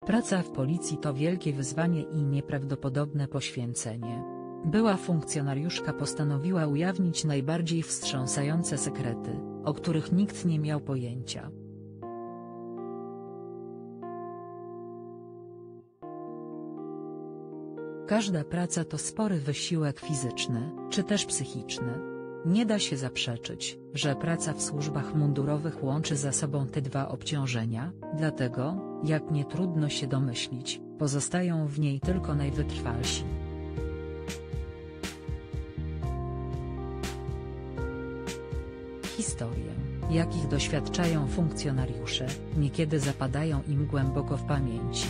Praca w policji to wielkie wyzwanie i nieprawdopodobne poświęcenie. Była funkcjonariuszka postanowiła ujawnić najbardziej wstrząsające sekrety, o których nikt nie miał pojęcia. Każda praca to spory wysiłek fizyczny, czy też psychiczny. Nie da się zaprzeczyć, że praca w służbach mundurowych łączy za sobą te dwa obciążenia, dlatego, jak nie trudno się domyślić, pozostają w niej tylko najwytrwalsi. Historie, jakich doświadczają funkcjonariusze, niekiedy zapadają im głęboko w pamięci.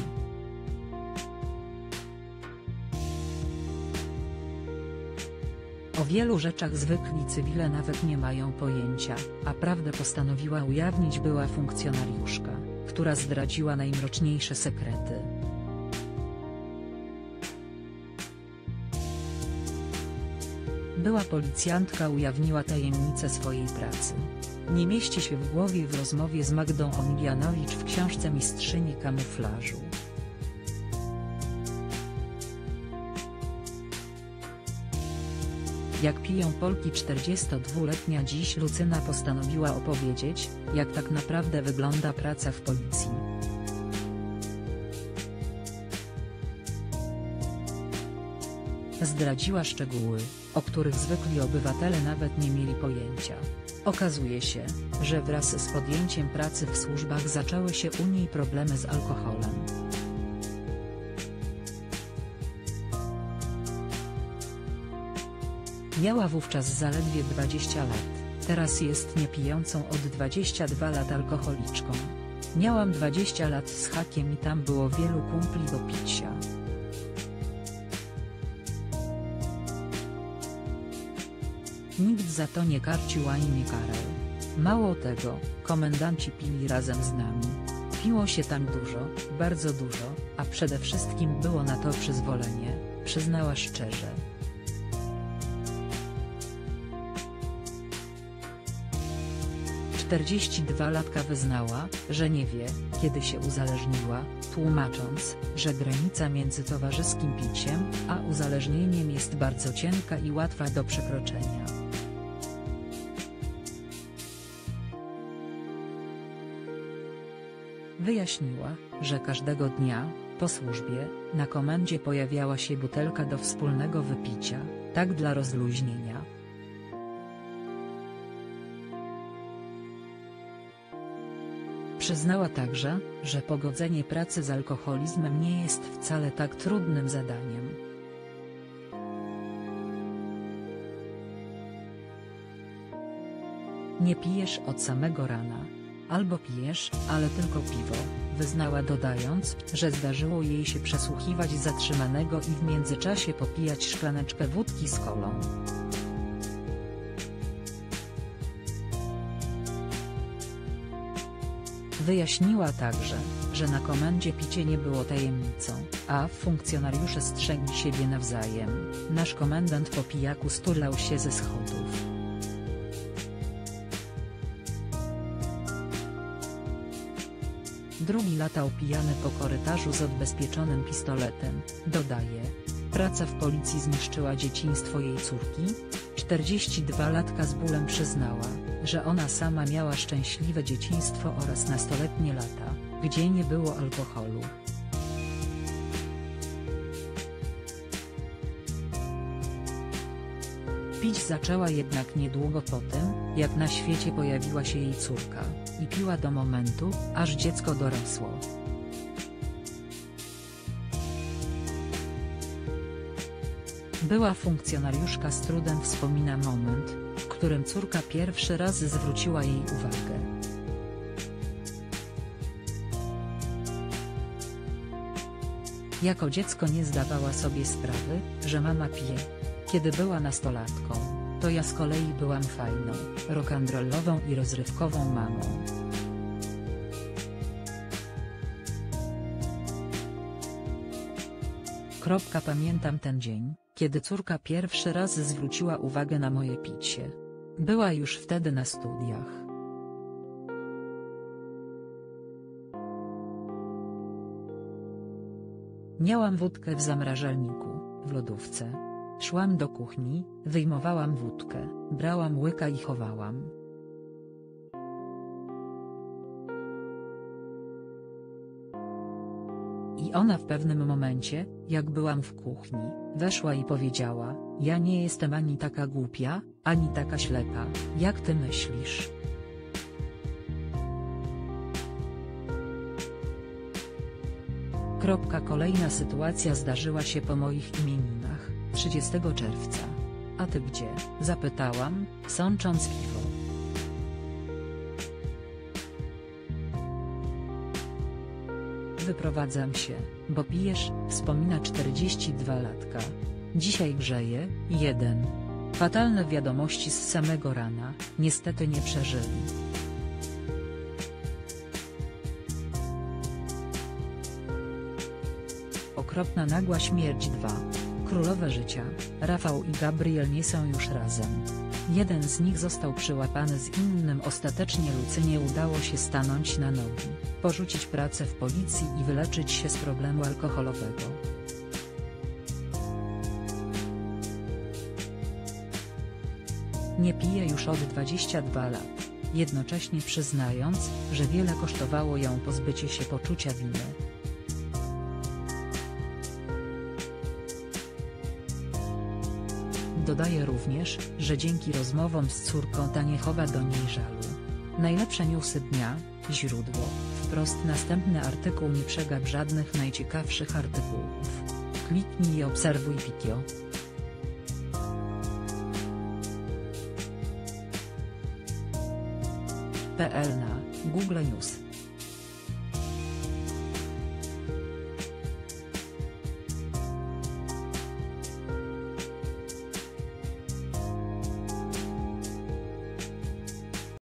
O wielu rzeczach zwykli cywile nawet nie mają pojęcia, a prawdę postanowiła ujawnić była funkcjonariuszka, która zdradziła najmroczniejsze sekrety. Była policjantka ujawniła tajemnicę swojej pracy. Nie mieści się w głowie w rozmowie z Magdą Omilianowicz w książce Mistrzyni kamuflażu. Jak piją Polki 42-letnia dziś Lucyna postanowiła opowiedzieć, jak tak naprawdę wygląda praca w policji. Zdradziła szczegóły, o których zwykli obywatele nawet nie mieli pojęcia. Okazuje się, że wraz z podjęciem pracy w służbach zaczęły się u niej problemy z alkoholem. Miała wówczas zaledwie 20 lat, teraz jest niepijącą od 22 lat alkoholiczką. Miałam 20 lat z hakiem i tam było wielu kumpli do picia. Nikt za to nie karcił ani nie karał. Mało tego, komendanci pili razem z nami. Piło się tam dużo, bardzo dużo, a przede wszystkim było na to przyzwolenie, przyznała szczerze. Czterdzieścidwalatka wyznała, że nie wie, kiedy się uzależniła, tłumacząc, że granica między towarzyskim piciem, a uzależnieniem jest bardzo cienka i łatwa do przekroczenia. Wyjaśniła, że każdego dnia, po służbie, na komendzie pojawiała się butelka do wspólnego wypicia, tak dla rozluźnienia. Przyznała także, że pogodzenie pracy z alkoholizmem nie jest wcale tak trudnym zadaniem. Nie pijesz od samego rana. Albo pijesz, ale tylko piwo, wyznała dodając, że zdarzyło jej się przesłuchiwać zatrzymanego i w międzyczasie popijać szklaneczkę wódki z kolą. Wyjaśniła także, że na komendzie picie nie było tajemnicą, a funkcjonariusze strzegli siebie nawzajem. Nasz komendant po pijaku sturlał się ze schodów. Drugi latał pijany po korytarzu z odbezpieczonym pistoletem, dodaje. Praca w policji zniszczyła dzieciństwo jej córki? 42-latka z bólem przyznała, że ona sama miała szczęśliwe dzieciństwo oraz nastoletnie lata, gdzie nie było alkoholu. Pić zaczęła jednak niedługo po tym, jak na świecie pojawiła się jej córka, i piła do momentu, aż dziecko dorosło. Była funkcjonariuszka z trudem wspomina moment, w którym córka pierwszy raz zwróciła jej uwagę. Jako dziecko nie zdawała sobie sprawy, że mama pije. Kiedy była nastolatką, to ja z kolei byłam fajną, rock'n'rollową i rozrywkową mamą. Pamiętam ten dzień, kiedy córka pierwszy raz zwróciła uwagę na moje picie. Była już wtedy na studiach. Miałam wódkę w zamrażalniku, w lodówce. Szłam do kuchni, wyjmowałam wódkę, brałam łyka i chowałam. I ona w pewnym momencie, jak byłam w kuchni, weszła i powiedziała: ja nie jestem ani taka głupia, ani taka ślepa, jak ty myślisz. Kolejna sytuacja zdarzyła się po moich imieninach, 30 czerwca. A ty gdzie? Zapytałam, sącząc piwo. Wyprowadzam się, bo pijesz, wspomina 42-latka. Dzisiaj grzeje, 1. Fatalne wiadomości z samego rana, niestety nie przeżyli. Okropna nagła śmierć 2. Królowe życia, Rafał i Gabriel nie są już razem. Jeden z nich został przyłapany z innym, ostatecznie Lucynie udało się stanąć na nogi, porzucić pracę w policji i wyleczyć się z problemu alkoholowego. Nie pije już od 22 lat, jednocześnie przyznając, że wiele kosztowało ją pozbycie się poczucia winy. Dodaje również, że dzięki rozmowom z córką ta nie chowa do niej żalu. Najlepsze newsy dnia, źródło, wprost. Następny artykuł. Nie przegap żadnych najciekawszych artykułów. Kliknij i obserwuj Wikio. .pl na Google News.